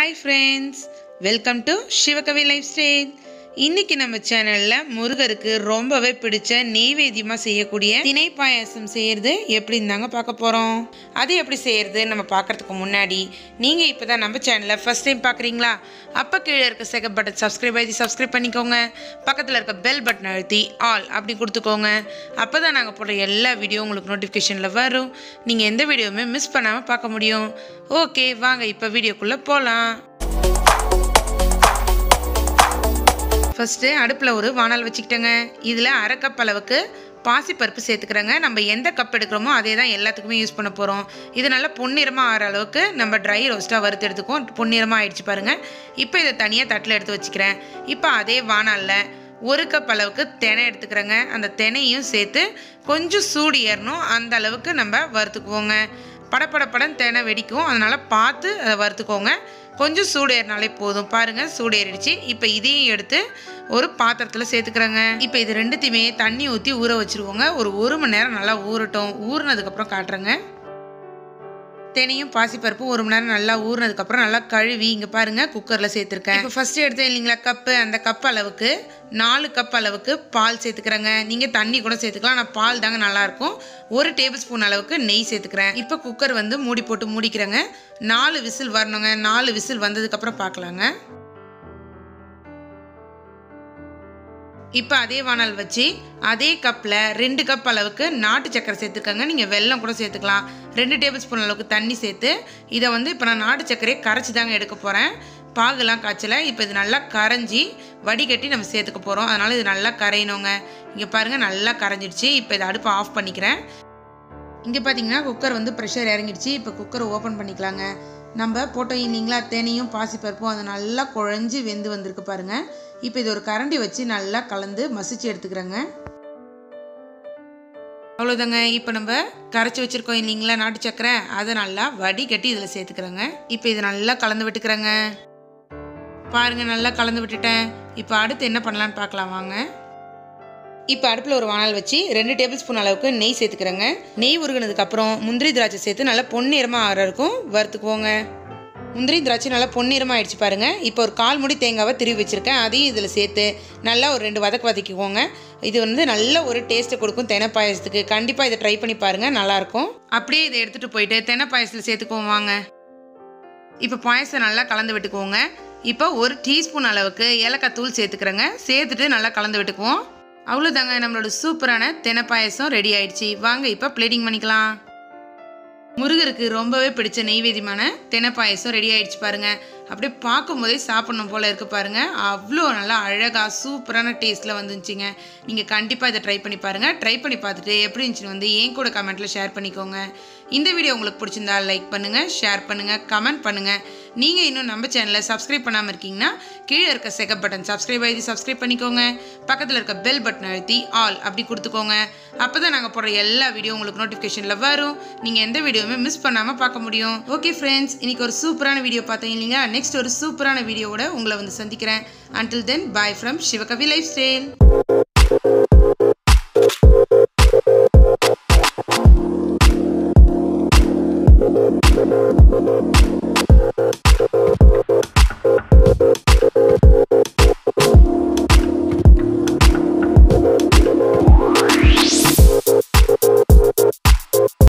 Hi friends, welcome to Shivakavi Lifestyle. இன்னைக்கு நம்ம சேனல்ல முருகருக்கு ரொம்பவே பிடிச்ச நெய்வேத்தியமா செய்யக்கூடிய திணை பாயாசம் செய்யறது எப்படின்னு பார்க்க போறோம். அது எப்படி செய்யறது நம்ம பார்க்கிறதுக்கு முன்னாடி நீங்க இப்பதான் நம்ம சேனலை ஃபர்ஸ்ட் டைம் பார்க்கறீங்களா? அப்ப கீழே இருக்க செகண்ட் பட்டன் சப்ஸ்கிரைப் பண்ணிக்கோங்க. பக்கத்துல இருக்க பெல் பட்டன் அழுத்தி ஆல் அப்படி கொடுத்துக்கோங்க. அப்பதான் நாங்க போடுற எல்லா வீடியோ உங்களுக்கு நோட்டிஃபிகேஷன்ல வரும். நீங்க எந்த வீடியோவுமே மிஸ் பண்ணாம பார்க்க முடியும். ஓகே, வாங்க இப்ப வீடியோக்குள்ள போலாம். ஃபர்ஸ்ட் அடுப்புல ஒரு வாணல் வச்சுக்கிட்டேங்க. இதுல அரை கப் அளவுக்கு பாசிப்பருப்பு சேர்த்துக்கிறேங்க. நம்ம எந்த கப் எடுக்கிறோமோ அதே தான் எல்லாத்துக்குமே யூஸ் பண்ண போகிறோம். இது நல்லா பொன்னிறமாக ஆகிற அளவுக்கு நம்ம ட்ரை ரோஸ்ட்டாக வறுத்து எடுத்துக்குவோம். பொன்னிறமாக ஆயிடுச்சு பாருங்கள். இப்போ இதை தனியாக தட்டில் எடுத்து வச்சுக்கிறேன். இப்போ அதே வாணலில் ஒரு கப் அளவுக்கு தினை எடுத்துக்கிறேங்க. அந்த தினையும் சேர்த்து கொஞ்சம் சூடு ஏறணும் அந்த அளவுக்கு நம்ம வறுத்துக்குவோங்க. படப்படப்படம் தினை வெடிக்கும், அதனால் பார்த்து அதை வறுத்துக்கோங்க. கொஞ்சம் சூடு ஏறினாலே போதும். பாருங்கள், சூடு ஏறிடுச்சு. இப்போ இதையும் எடுத்து ஒரு பாத்திரத்தில் சேர்த்துக்கிறேங்க. இப்போ இது ரெண்டுத்தையுமே தண்ணி ஊற்றி ஊற வச்சுருவோங்க. ஒரு மணி நேரம் நல்லா ஊறட்டும். ஊறினதுக்கப்புறம் காட்டுறேங்க. தேனையும் பாசிப்பருப்பும் 1 மணி நேரம் நல்லா ஊறினதுக்கப்புறம் நல்லா கழுவி இங்கே பாருங்கள் குக்கரில் சேர்த்துருக்கேன். இப்போ ஃபஸ்ட்டு எடுத்தேன் இல்லைங்களா கப்பு, அந்த கப் அளவுக்கு 4 கப் அளவுக்கு பால் சேர்த்துக்கிறேங்க. நீங்கள் தண்ணி கூட சேர்த்துக்கலாம், ஆனால் பால் தாங்க நல்லாயிருக்கும். 1 டேபிள் ஸ்பூன் அளவுக்கு நெய் சேர்த்துக்கிறேன். இப்போ குக்கர் மூடி போட்டு மூடிக்கிறேங்க. 4 விசில் வரணுங்க. 4 விசில் வந்ததுக்கப்புறம் பார்க்கலாங்க. இப்போ அதே வாணல் வச்சு அதே கப்பில் 2 கப் அளவுக்கு நாட்டு சக்கரை சேர்த்துக்கங்க. நீங்கள் வெல்லம் கூட சேர்த்துக்கலாம். 2 டேபிள் ஸ்பூன் அளவுக்கு தண்ணி சேர்த்து இதை இப்போ நான் நாட்டு சர்க்கரையை கரைச்சி தாங்க எடுக்க போகிறேன். பாகுலாம் காய்ச்சலை. இப்போ இது நல்லா கரைஞ்சி வடிகட்டி நம்ம சேர்த்துக்க போகிறோம். அதனால் இது நல்லா கரையணுங்க. இங்கே பாருங்கள், நல்லா கரைஞ்சிடுச்சு. இப்போ இதை அடுப்பை ஆஃப் பண்ணிக்கிறேன். இங்கே பார்த்தீங்கன்னா குக்கர் ப்ரெஷர் இறங்கிடுச்சு. இப்போ குக்கரை ஓப்பன் பண்ணிக்கலாங்க. நம்ம போட்டோம் இல்லைங்களா தேனையும் பாசிப்பருப்பும், அது நல்லா குழஞ்சி வெந்து வந்திருக்கு பாருங்கள். இப்போ இது ஒரு கரண்டி வச்சு நல்லா கலந்து மசிச்சு எடுத்துக்கிறேங்க. அவ்வளோதாங்க. இப்போ நம்ம கரைச்சி வச்சுருக்கோம் இல்லைங்களா நாட்டு சக்கரை, அதை நல்லா வடிகட்டி இதில் சேர்த்துக்கிறேங்க. இப்போ இது நல்லா கலந்து விட்டுக்கிறேங்க. பாருங்கள், நல்லா கலந்து விட்டுட்டேன். இப்போ அடுத்து என்ன பண்ணலான்னு பார்க்கலாம் வாங்க. இப்போ அடுப்பில் ஒரு வாணல் வச்சு 2 டேபிள் ஸ்பூன் அளவுக்கு நெய் சேர்த்துக்கிறேங்க. நெய் உருகினதுக்கப்புறம் முந்திரி திராட்சை சேர்த்து நல்லா பொன்னிறமாக ஆகிற இருக்கும் வறுத்துக்குவோங்க. முந்திரி திராட்சை நல்லா பொன்னிறமாக ஆயிடுச்சு பாருங்கள். இப்போ ஒரு 1/4 மூடி தேங்காவை திருவி வச்சுருக்கேன். அதையும் இதில் சேர்த்து நல்லா ஒரு 2 வதக்கிக்குவோங்க. இது நல்ல ஒரு டேஸ்ட்டை கொடுக்கும் தெனை பாயசத்துக்கு. கண்டிப்பாக இதை ட்ரை பண்ணி பாருங்கள், நல்லாயிருக்கும். அப்படியே இதை எடுத்துகிட்டு போயிட்டு தெனை பாயசத்தில் சேர்த்துக்குவோம் வாங்க. இப்போ பாயசம் நல்லா கலந்து விட்டுக்குவோங்க. இப்போ 1 டீஸ்பூன் அளவுக்கு ஏலக்காய் தூள் சேர்த்துக்கிறேங்க. சேர்த்துட்டு நல்லா கலந்து விட்டுக்குவோம். அவ்வளோதாங்க, நம்மளோட சூப்பரான தெனை பாயசம் ரெடி ஆயிடுச்சு. வாங்க இப்போ பிளேட்டிங் பண்ணிக்கலாம். முருகருக்கு ரொம்பவே பிடிச்ச நெய்வேத்தியமான தெனை பாயசம் ரெடி ஆயிடுச்சு பாருங்க. அப்படியே பார்க்கும்போதே சாப்பிடணும் போல இருக்கு பாருங்க. அவ்வளோ நல்லா அழகாக சூப்பரான டேஸ்ட்டில் வந்துச்சுங்க. நீங்கள் கண்டிப்பாக இதை ட்ரை பண்ணி பாருங்கள். ட்ரை பண்ணி பார்த்துட்டு எப்படி இருந்துச்சுன்னு என் கூட கமெண்ட்டில் ஷேர் பண்ணிக்கோங்க. இந்த வீடியோ உங்களுக்கு பிடிச்சிருந்தா லைக் பண்ணுங்கள், ஷேர் பண்ணுங்கள், கமெண்ட் பண்ணுங்கள். நீங்கள் இன்னும் நம்ம சேனலை சப்ஸ்கிரைப் பண்ணாமல் இருக்கீங்கன்னா கீழே இருக்க செகண்ட் பட்டன் சப்ஸ்கிரைப் பண்ணிக்கோங்க. பக்கத்தில் இருக்க பெல் பட்டன் அழுத்தி ஆல் அப்படி கொடுத்துக்கோங்க. அப்போ தான் நாங்கள் போடுற எல்லா வீடியோ உங்களுக்கு நோட்டிஃபிகேஷனில் வரும். நீங்கள் எந்த வீடியோவுமே மிஸ் பண்ணாமல் பார்க்க முடியும். ஓகே ஃப்ரெண்ட்ஸ், இன்னைக்கு ஒரு சூப்பரான வீடியோ பார்த்தீங்க இல்லைங்களா? நெக்ஸ்ட் ஒரு சூப்பரான வீடியோவோட உங்களை சந்திக்கிறேன். Until then, bye from Shivakavi Lifestyle.